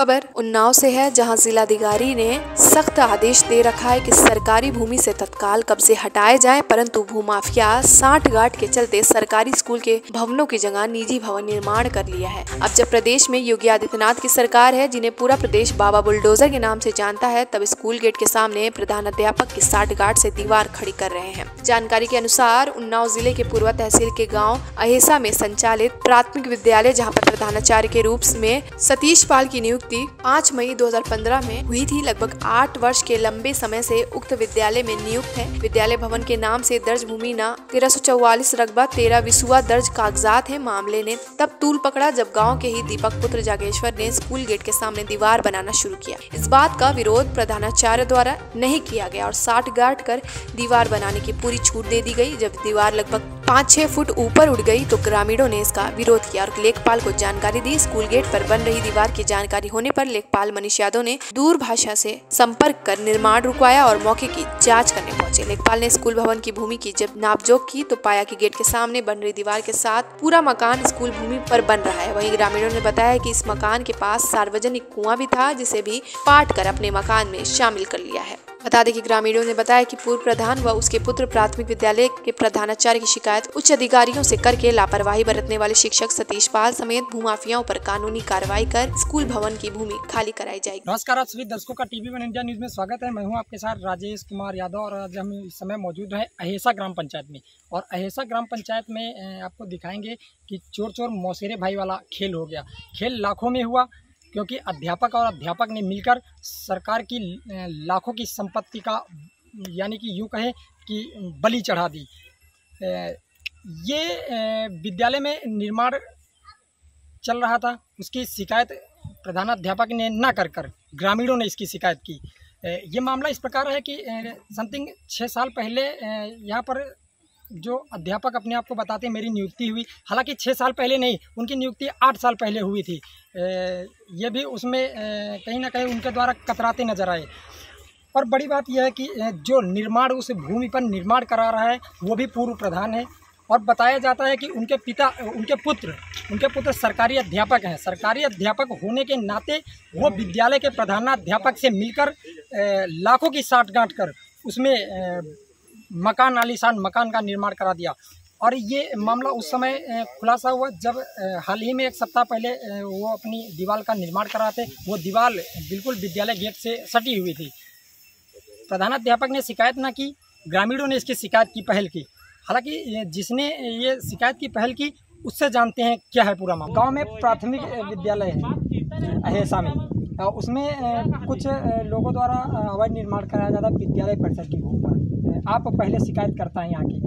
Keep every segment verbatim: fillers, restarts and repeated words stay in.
खबर उन्नाव से है, जहां जिलाधिकारी ने सख्त आदेश दे रखा है कि सरकारी भूमि से तत्काल कब्जे हटाए जाएं, परंतु भूमाफिया साठ गांठ के चलते सरकारी स्कूल के भवनों की जगह निजी भवन निर्माण कर लिया है। अब जब प्रदेश में योगी आदित्यनाथ की सरकार है, जिन्हें पूरा प्रदेश बाबा बुलडोजर के नाम से जानता है, तब स्कूल गेट के सामने प्रधानाध्यापक की साठ गांठ से दीवार खड़ी कर रहे हैं। जानकारी के अनुसार उन्नाव जिले के पूर्वा तहसील के गाँव अहेसा में संचालित प्राथमिक विद्यालय, जहाँ पर प्रधानाचार्य के रूप में सतीश पाल की नियुक्ति पाँच मई दो हज़ार पंद्रह में हुई थी। लगभग आठ वर्ष के लंबे समय से उक्त विद्यालय में नियुक्त है। विद्यालय भवन के नाम से दर्ज भूमि न तेरह सौ चौवालीस रकबा तेरह विसुआ दर्ज कागजात है। मामले ने तब तूल पकड़ा जब गांव के ही दीपक पुत्र जागेश्वर ने स्कूल गेट के सामने दीवार बनाना शुरू किया। इस बात का विरोध प्रधानाचार्य द्वारा नहीं किया गया और साठ गांठ कर दीवार बनाने की पूरी छूट दे दी गई। जब दीवार लगभग पाँच छह फुट ऊपर उठ गई तो ग्रामीणों ने इसका विरोध किया और लेखपाल को जानकारी दी। स्कूल गेट पर बन रही दीवार की जानकारी होने पर लेखपाल मनीष यादव ने दूरभाषा से संपर्क कर निर्माण रुकवाया और मौके की जांच करने पहुंचे। लेखपाल ने स्कूल भवन की भूमि की जब नापजोक की तो पाया कि गेट के सामने बन रही दीवार के साथ पूरा मकान स्कूल भूमि पर बन रहा है। वहीं ग्रामीणों ने बताया कि इस मकान के पास सार्वजनिक कुआं भी था, जिसे भी पाट कर अपने मकान में शामिल कर लिया है। बता दें कि ग्रामीणों ने बताया कि पूर्व प्रधान व उसके पुत्र प्राथमिक विद्यालय के प्रधानाचार्य की शिकायत उच्च अधिकारियों से करके लापरवाही बरतने वाले शिक्षक सतीश पाल समेत भूमाफियाओं पर कानूनी कार्रवाई कर स्कूल भवन की भूमि खाली कराई जाएगी। नमस्कार, आप सभी दर्शकों का टीवी वन इंडिया न्यूज में स्वागत है। मैं हूं आपके साथ राजेश कुमार यादव और आज हम इस समय मौजूद हैं अहेसा ग्राम पंचायत में। और अहेसा ग्राम पंचायत में आपको दिखाएंगे कि चोर चोर मौसेरे भाई वाला खेल हो गया। खेल लाखों में हुआ, क्योंकि अध्यापक और अध्यापक ने मिलकर सरकार की लाखों की संपत्ति का यानी कि यूँ कहें कि बलि चढ़ा दी। ये विद्यालय में निर्माण चल रहा था, उसकी शिकायत प्रधानाध्यापक ने ना कर कर ग्रामीणों ने इसकी शिकायत की। ये मामला इस प्रकार है कि समथिंग छः साल पहले यहाँ पर जो अध्यापक अपने आप को बताते हैं मेरी नियुक्ति हुई, हालांकि छः साल पहले नहीं, उनकी नियुक्ति आठ साल पहले हुई थी। ये भी उसमें कहीं ना कहीं उनके द्वारा कतराते नजर आए। और बड़ी बात यह है कि जो निर्माण उस भूमि पर निर्माण करा रहा है वो भी पूर्व प्रधान है। और बताया जाता है कि उनके पिता उनके पुत्र उनके पुत्र सरकारी अध्यापक हैं। सरकारी अध्यापक होने के नाते वो विद्यालय के प्रधानाध्यापक से मिलकर लाखों की साठगांठ कर उसमें मकान आलीशान मकान का निर्माण करा दिया। और ये मामला उस समय खुलासा हुआ जब हाल ही में एक सप्ताह पहले वो अपनी दीवार का निर्माण कराते। वो दीवार बिल्कुल विद्यालय गेट से सटी हुई थी। प्रधानाध्यापक ने शिकायत ना की, ग्रामीणों ने इसकी शिकायत की, पहल की। हालांकि जिसने ये शिकायत की पहल की उससे जानते हैं क्या है पूरा मामला। गाँव में प्राथमिक विद्यालय है अहेसा में, उसमें कुछ लोगों द्वारा अवैध निर्माण कराया जाता है विद्यालय परिसर की भूमि पर। आप पहले शिकायत करता है यहाँ की,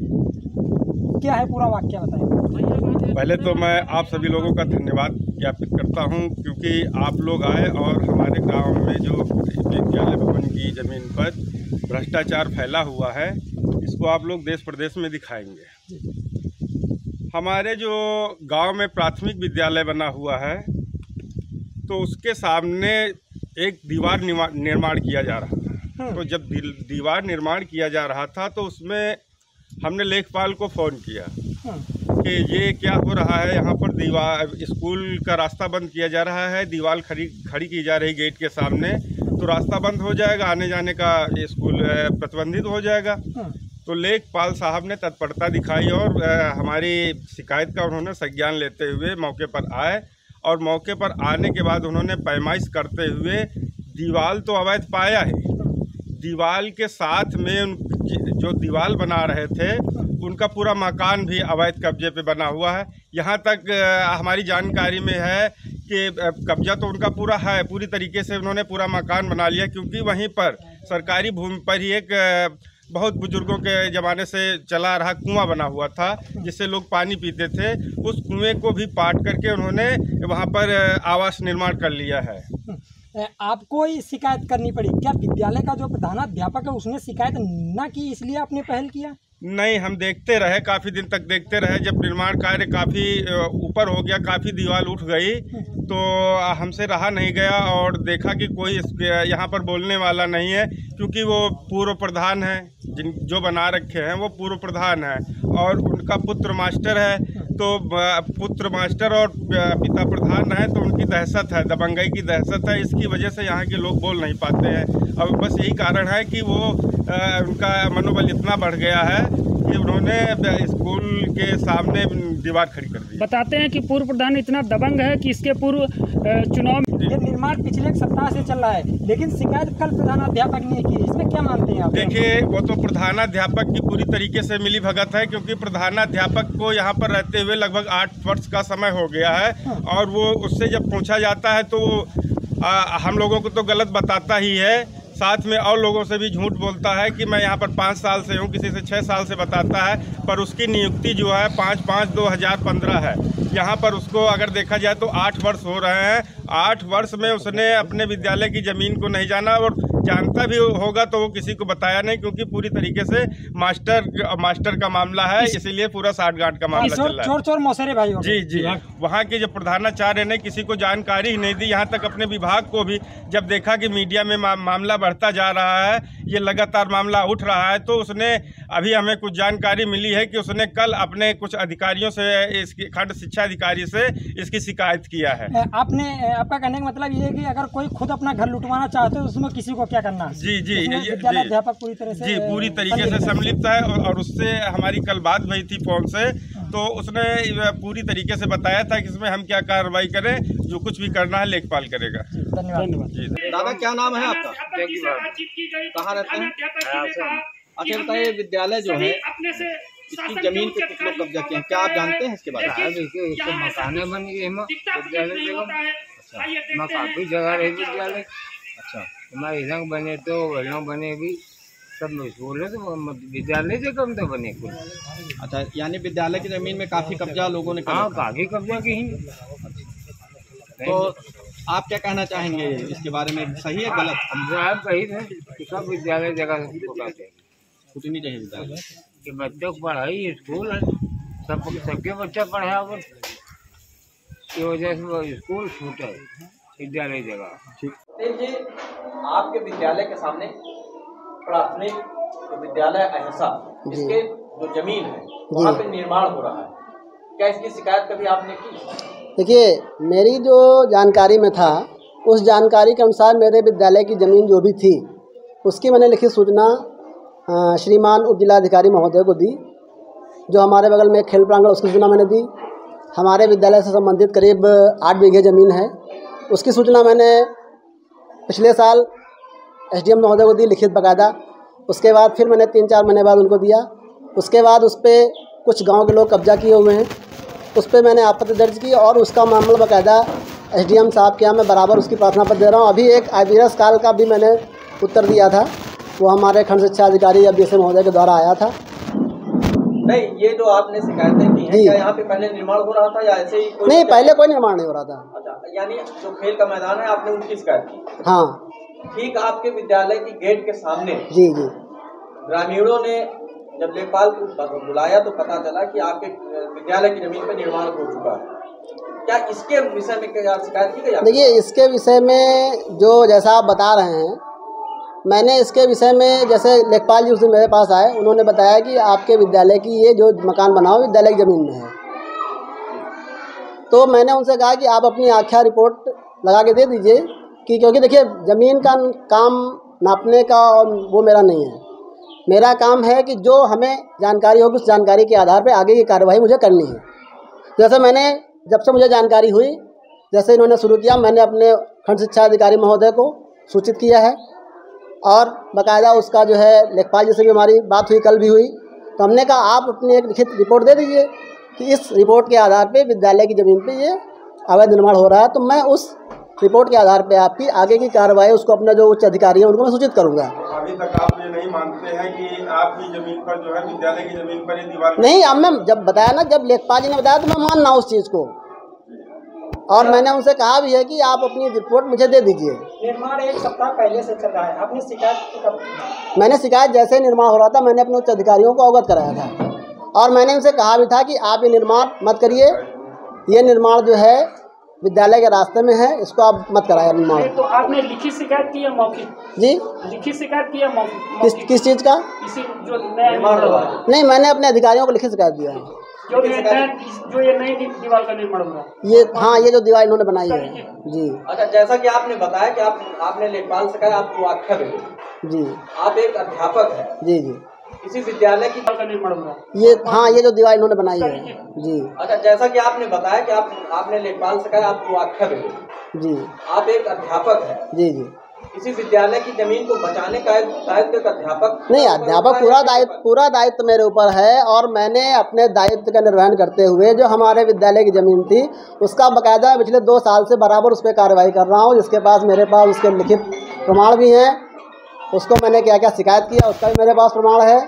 क्या है पूरा वाक्य बताएं। पहले तो मैं आप सभी लोगों का धन्यवाद ज्ञापित करता हूँ, क्योंकि आप लोग आए और हमारे गांव में जो विद्यालय भवन की ज़मीन पर भ्रष्टाचार फैला हुआ है इसको आप लोग देश प्रदेश में दिखाएंगे। हमारे जो गांव में प्राथमिक विद्यालय बना हुआ है तो उसके सामने एक दीवार निर्माण किया जा रहा था। तो जब दीवार निर्माण किया जा रहा था तो उसमें हमने लेखपाल को फ़ोन किया कि ये क्या हो रहा है, यहाँ पर दीवार स्कूल का रास्ता बंद किया जा रहा है, दीवार खड़ी खड़ी की जा रही गेट के सामने, तो रास्ता बंद हो जाएगा, आने जाने का स्कूल प्रतिबंधित हो जाएगा। तो लेखपाल साहब ने तत्परता दिखाई और हमारी शिकायत का उन्होंने संज्ञान लेते हुए मौके पर आए। और मौके पर आने के बाद उन्होंने पैमाइश करते हुए दीवार तो अवैध पाया है, दीवार के साथ में उन जो दीवार बना रहे थे उनका पूरा मकान भी अवैध कब्जे पे बना हुआ है। यहाँ तक हमारी जानकारी में है कि कब्जा तो उनका पूरा है, पूरी तरीके से उन्होंने पूरा मकान बना लिया, क्योंकि वहीं पर सरकारी भूमि पर ही एक बहुत बुजुर्गों के ज़माने से चला रहा कुआं बना हुआ था जिससे लोग पानी पीते थे। उस कुएं को भी पाट करके उन्होंने वहाँ पर आवास निर्माण कर लिया है। आपको ही शिकायत करनी पड़ी क्या? विद्यालय का जो प्रधानाध्यापक है उसने शिकायत ना की इसलिए आपने पहल किया? नहीं, हम देखते रहे, काफ़ी दिन तक देखते रहे। जब निर्माण कार्य काफ़ी ऊपर हो गया, काफ़ी दीवार उठ गई, तो हमसे रहा नहीं गया और देखा कि कोई यहाँ पर बोलने वाला नहीं है, क्योंकि वो पूर्व प्रधान है, जिन जो बना रखे हैं वो पूर्व प्रधान है और उनका पुत्र मास्टर है। तो पुत्र मास्टर और पिता प्रधान है, तो उनकी दहशत है, दबंगई की दहशत है। इसकी वजह से यहाँ के लोग बोल नहीं पाते हैं। और बस यही कारण है कि वो उनका मनोबल इतना बढ़ गया है कि उन्होंने स्कूल के सामने दीवार खड़ी कर दी। बताते हैं कि पूर्व प्रधान इतना दबंग है कि इसके पूर्व चुनाव ये निर्माण पिछले एक सप्ताह से चल रहा है, लेकिन शिकायत कल प्रधानाध्यापक ने की। इसमें क्या मानते हैं आप? देखिए, वो तो प्रधानाध्यापक की पूरी तरीके से मिली भगत है, क्योंकि प्रधानाध्यापक को यहाँ पर रहते हुए लगभग आठ वर्ष का समय हो गया है। और वो उससे जब पूछा जाता है तो आ, हम लोगों को तो गलत बताता ही है, साथ में और लोगों से भी झूठ बोलता है कि मैं यहाँ पर पाँच साल से हूँ, किसी से छः साल से बताता है। पर उसकी नियुक्ति जो है पाँच पाँच दो हज़ार पंद्रह है। यहाँ पर उसको अगर देखा जाए तो आठ वर्ष हो रहे हैं। आठ वर्ष में उसने अपने विद्यालय की ज़मीन को नहीं जाना, और जानता भी होगा तो वो किसी को बताया नहीं, क्योंकि पूरी तरीके से मास्टर मास्टर का मामला है, इसीलिए पूरा साठगांठ का मामला चल रहा है। चोर चोर मौसेरे भाई। जी जी, वहाँ के जो प्रधानाचार्य ने किसी को जानकारी ही नहीं दी। यहाँ तक अपने विभाग को भी जब देखा कि मीडिया में मा, मामला बढ़ता जा रहा है, ये लगातार मामला उठ रहा है, तो उसने अभी हमें कुछ जानकारी मिली है कि उसने कल अपने कुछ अधिकारियों से, इसकी खंड शिक्षा अधिकारी से इसकी शिकायत किया है। आपने आपका कहने का मतलब ये है कि अगर कोई खुद अपना घर लुटवाना चाहते हो उसमें किसी को क्या करना है? जी जी, विद्यालयाध्यापक पूरी तरह से जी पूरी तरीके से सम्मिलित है। और, और उससे हमारी कल बात हुई थी फोन से, तो उसने पूरी तरीके से बताया था कि इसमें हम क्या कार्रवाई करें, जो कुछ भी करना है लेखपाल करेगा। धन्यवाद। जी दादा, क्या नाम है आपका? कहाँ रहते हैं? अच्छा बताइए, विद्यालय जो है इसकी जमीन पे कुछ लोग कब्जा किए हैं, क्या आप जानते हैं इसके बारे में? देखिए, मकाने बन गए हैं विद्यालय जगह, काफी जगह रही विद्यालय। अच्छा, हमारे रंग बने तो वेलों बने भी सब स्कूल है, तो विद्यालय से कम तो बने कुछ। अच्छा, यानी विद्यालय की जमीन में काफी कब्जा लोगों ने हाँ, काफी कब्जा की। तो आप क्या कहना चाहेंगे इसके बारे में, सही है गलत? हम आप कही थे कि सब विद्यालय जगह छुट्टी नहीं रही विद्यालय कि बच्चों को पढ़ाई स्कूल है, सब सबके बच्चा पढ़ा की वजह से वो स्कूल छूटा है, विद्यालय जगह। ठीक जी, आपके विद्यालय के सामने प्राथमिक तो विद्यालय अहिंसा, इसके जो जमीन है वहाँ पे निर्माण हो रहा है, क्या इसकी शिकायत कभी आपने की? देखिए, मेरी जो जानकारी में था, उस जानकारी के अनुसार मेरे विद्यालय की ज़मीन जो भी थी उसकी मैंने लिखित सूचना श्रीमान उप जिलाधिकारी महोदय को दी। जो हमारे बगल में खेल प्रांगण, उसकी सूचना मैंने दी। हमारे विद्यालय से संबंधित करीब आठ बीघे ज़मीन है, उसकी सूचना मैंने पिछले साल एसडीएम महोदय को दी लिखित बाकायदा। उसके बाद फिर मैंने तीन चार महीने बाद उनको दिया। उसके बाद उस पर कुछ गाँव के लोग कब्जा किए हुए हैं, उस पर मैंने आपत्ति दर्ज की और उसका मामला बाकायदा एसडीएम साहब के यहाँ मैं बराबर उसकी प्रार्थना पत्र दे रहा हूँ। अभी एक आईवीआरएस काल का भी मैंने उत्तर दिया था, वो हमारे खंड शिक्षा अधिकारी या बीएसए महोदय के द्वारा आया था। नहीं, ये जो आपने शिकायतें की हैं, क्या यहाँ पे पहले निर्माण हो रहा था या ऐसे ही? नहीं, पहले कोई निर्माण नहीं हो रहा था। अच्छा, यानी जो खेल का मैदान है आपने उनकी शिकायत की? हाँ, ठीक आपके विद्यालय की गेट के सामने जी जी ग्रामीणों ने जब लेखपाल को बुलाया तो पता चला कि आपके विद्यालय की जमीन पर निर्माण हो चुका है। क्या इसके विषय में क्या शिकायत की गई? देखिए, इसके विषय में जो जैसा आप बता रहे हैं, मैंने इसके विषय में, जैसे लेखपाल जी उस दिन मेरे पास आए, उन्होंने बताया कि आपके विद्यालय की ये जो मकान बना हो विद्यालय की ज़मीन में है। तो मैंने उनसे कहा कि आप अपनी आख्या रिपोर्ट लगा के दे दीजिए, कि क्योंकि देखिए, ज़मीन का काम नापने का वो मेरा नहीं है। मेरा काम है कि जो हमें जानकारी होगी उस जानकारी के आधार पर आगे की कार्रवाई मुझे करनी है। जैसे मैंने, जब से मुझे जानकारी हुई, जैसे इन्होंने शुरू किया, मैंने अपने खंड शिक्षा अधिकारी महोदय को सूचित किया है और बाकायदा उसका जो है लेखपाल जी से भी हमारी बात हुई, कल भी हुई। तो हमने कहा आप अपनी एक लिखित रिपोर्ट दे दीजिए कि इस रिपोर्ट के आधार पे विद्यालय की ज़मीन पे ये अवैध निर्माण हो रहा है, तो मैं उस रिपोर्ट के आधार पे आपकी आगे की कार्रवाई, उसको अपना जो उच्च अधिकारी है उनको मैं सूचित करूँगा। अभी तक आप ये नहीं मानते हैं कि आपकी ज़मीन पर जो है विद्यालय की ज़मीन पर ये दीवार? नहीं, अब मैं जब बताया ना, जब लेखपाल जी ने बताया तो मैं मान रहा हूँ उस चीज़ को, और मैंने उनसे कहा भी है कि आप अपनी रिपोर्ट मुझे दे दीजिए। निर्माण एक सप्ताह पहले से चल रहा है, आपने शिकायत कब? मैंने शिकायत जैसे ही निर्माण हो रहा था, मैंने अपने उच्च अधिकारियों को अवगत कराया था और मैंने उनसे कहा भी था कि आप ये निर्माण मत करिए, ये निर्माण जो है विद्यालय के रास्ते में है, इसको आप मत कराइए निर्माण। तो आपने लिखित शिकायत की है मौखिक? जी, लिखित शिकायत की है मौखिक? किस किस चीज़ का? इसी जो निर्माण हो रहा है। नहीं, मैंने अपने अधिकारियों को लिखित शिकायत दिया है। जो ये नया- जो ये नई दीवार का निर्माण हो रहा है, ये हाँ ये जो दीवार इन्होंने बनाई है जी अच्छा, जैसा कि आपने बताया कि आप आपने लेखपाल से कहा आपको आख्या दे जी आप एक अध्यापक है जी जी इसी विद्यालय की। का निर्माण हो रहा है। ये हाँ ये जो दीवार इन्होंने बनाई है जी अच्छा, जैसा कि आपने बताया कि आप आपने लेखपाल से कहा आपको आख्या दे जी आप एक अध्यापक है जी जी इसी विद्यालय की जमीन को बचाने का एक दायित्व एक अध्यापक नहीं, अध्यापक पूरा दायित्व पूरा दायित्व मेरे ऊपर है और मैंने अपने दायित्व का निर्वहन करते हुए जो हमारे विद्यालय की ज़मीन थी उसका बाकायदा पिछले दो साल से बराबर उस पर कार्रवाई कर रहा हूँ, जिसके पास मेरे पास उसके लिखित प्रमाण भी हैं। उसको मैंने क्या क्या शिकायत किया उसका भी मेरे पास प्रमाण है।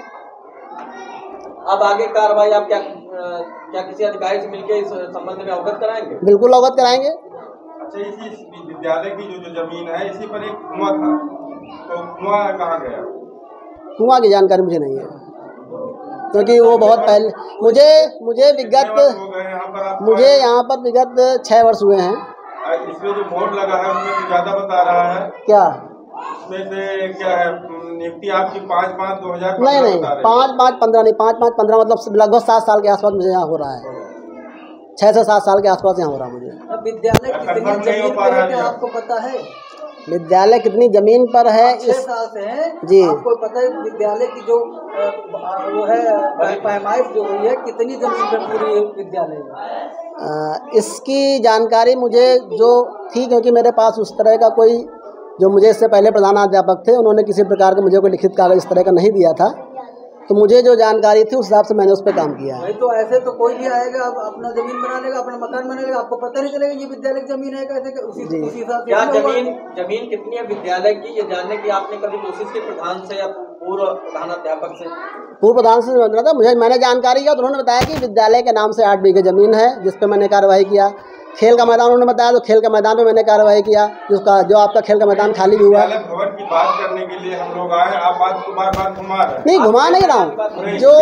अब आगे कार्रवाई आप क्या क्या किसी अधिकारी से मिलकर इस संबंध में अवगत कराएंगे? बिल्कुल अवगत कराएंगे। अच्छा, इसी विद्यालय की जो जो जमीन है इसी पर एक कुआं था, तो कुआं कहाँ गया? कुआं की जानकारी मुझे नहीं है क्योंकि वो बहुत पहले मुझे मुझे विगत हो गए यहाँ पर आप मुझे यहाँ पर विगत छः वर्ष हुए हैं। इसमें जो बोर्ड लगा है उसमें तो ज़्यादा बता रहा है। क्या इसमें से क्या है नियुक्ति आपकी पाँच पाँच दो हजार नहीं नहीं पाँच पाँच पंद्रह नहीं पाँच पाँच पंद्रह मतलब लगभग सात साल के आसपास मुझे यहाँ हो रहा है, छः से सात साल के आसपास यहाँ हो रहा है मुझे। विद्यालय कितनी जमीन पर है क्या आपको पता है? विद्यालय कितनी जमीन पर है छह इस साल से है जी आपको पता है विद्यालय की जो अ, वो है पैमाइश जो हुई है कितनी जमीन पर पूरी विद्यालय में? आ, इसकी जानकारी मुझे जो थी क्योंकि मेरे पास उस तरह का कोई जो मुझे इससे पहले प्रधानाध्यापक थे उन्होंने किसी प्रकार का मुझे कोई लिखित कागज इस तरह का नहीं दिया था, तो मुझे जो जानकारी थी उस हिसाब से मैंने उस पर काम किया है। भाई तो ऐसे तो कोई भी आएगा अब अपना जमीन बना लेगा अपना मकान बना लेगा आपको पता नहीं चलेगा ये विद्यालय की जमीन है कैसे उसी उसी हिसाब से। क्या जमीन जमीन कितनी है विद्यालय की ये जानने की आपने कभी कोशिश की प्रधान से या पूर्व प्रधानाध्यापक से? पूर्व प्रधान से बना था मुझे मैंने जानकारी किया तो उन्होंने बताया कि विद्यालय के नाम से आठ बीघे ज़मीन है जिस पर मैंने कार्रवाई किया। खेल का मैदान उन्होंने बताया तो खेल का मैदान पे मैंने कार्रवाई किया जिसका जो आपका खेल का मैदान खाली भी हुआ। भवन की बात करने के लिए हम लोग आए, आप बात को बार बार घुमा रहे हैं। नहीं घुमा नहीं रहा हूँ, जो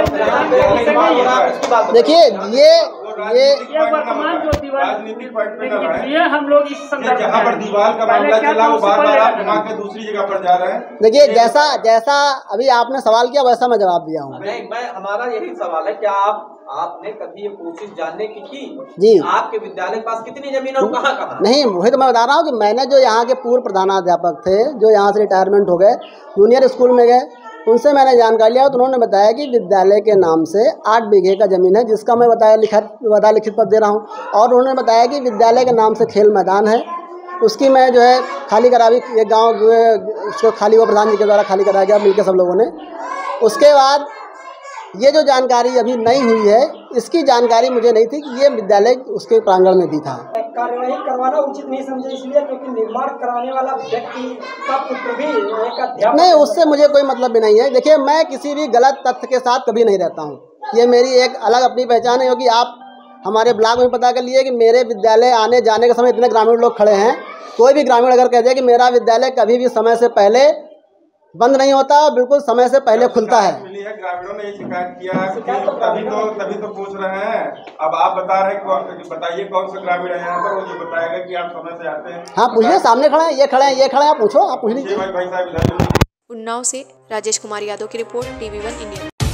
देखिए ये ये ये वर्तमान जो दीवार राजनीतिक पॉइंट पे न रहे। ये हम लोग इस संदर्भ जहाँ पर में दीवार का पहले मामला क्या चला था वो उससे बार बार पहले आप घुमा के दूसरी जगह पर जा रहे हैं। देखिए जैसा जैसा अभी आपने सवाल किया वैसा मैं जवाब दिया हूँ। नहीं मैं हमारा यही सवाल है क्या आप आपने कभी ये कोशिश जानने की की जी आपके विद्यालय के पास कितनी जमीन और कहाँ कहाँ? नहीं वही तो मैं बता रहा हूँ कि मैंने जो यहाँ के पूर्व प्रधानाध्यापक थे जो यहाँ से रिटायरमेंट हो गए जूनियर स्कूल में गए उनसे मैंने जानकारी लिया तो उन्होंने बताया कि विद्यालय के नाम से आठ बीघे का ज़मीन है जिसका मैं बताया लिखित बता लिखित पत्र दे रहा हूँ। और उन्होंने बताया कि विद्यालय के नाम से खेल मैदान है उसकी मैं जो है खाली करा भी एक गाँव उसको खाली हुआ प्रधान जी के द्वारा खाली कराया गया मिलकर सब लोगों ने। उसके बाद ये जो जानकारी अभी नहीं हुई है इसकी जानकारी मुझे नहीं थी कि ये विद्यालय उसके प्रांगण में भी था। कार्यवाही करवाना उचित नहीं समझे इसलिए क्योंकि निर्माण कराने वाला व्यक्ति का पुत्र भी एक अध्यापक नहीं उससे मुझे कोई मतलब भी नहीं है। देखिए मैं किसी भी गलत तथ्य के साथ कभी नहीं रहता हूँ, ये मेरी एक अलग अपनी पहचान है क्योंकि आप हमारे ब्लॉग में पता कर लिए कि मेरे विद्यालय आने जाने के समय इतने ग्रामीण लोग खड़े हैं। कोई भी ग्रामीण अगर कह दे कि मेरा विद्यालय कभी भी समय से पहले बंद नहीं होता और बिल्कुल समय से पहले खुलता है। मिली है ग्रामीणों ने ये शिकायत किया है तभी तो तभी तो पूछ रहे हैं। अब आप बता रहे हैं बताइए कौन सा ग्रामीण है यहाँ पर वो ये बताएगा कि आप समय से आते हैं। हाँ पूछिए सामने खड़े हैं ये खड़े हैं ये खड़े हैं आप पूछो आप पूछ लीजिए। भाई भाई साहब इधर उन्नाव से राजेश कुमार यादव की रिपोर्ट टीवी वन इंडिया।